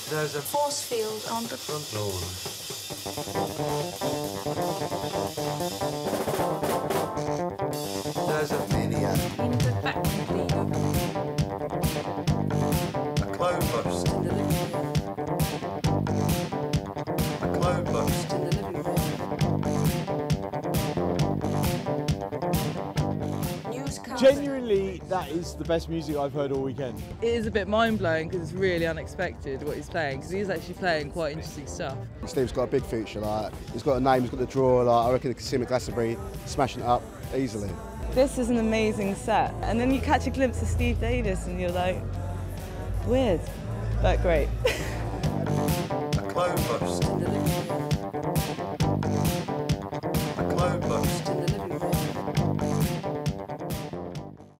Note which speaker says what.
Speaker 1: There's a force field on the front lawn. There's a maniac in the back room. A cloudburst in the living room. A cloudburst in the living room.
Speaker 2: Genuinely, that is the best music I've heard all weekend.
Speaker 3: It is a bit mind-blowing because it's really unexpected what he's playing, because he's actually playing quite interesting stuff.
Speaker 4: Steve's got a big future, like, he's got a name, he's got the draw, like, I reckon he can see him at Glastonbury smashing it up easily.
Speaker 3: This is an amazing set, and then you catch a glimpse of Steve Davis and you're like, weird, but great.
Speaker 1: A cloudburst.